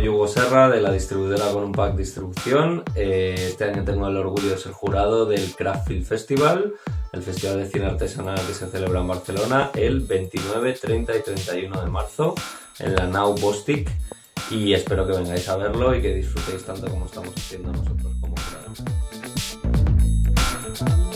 Hugo Serra, de la distribuidora Con un Pack Distribución. Este año tengo el orgullo de ser jurado del Craft Film Festival, el festival de cine artesanal que se celebra en Barcelona el 29, 30 y 31 de marzo en la Nau Bostik, y espero que vengáis a verlo y que disfrutéis tanto como estamos haciendo nosotros como jurados.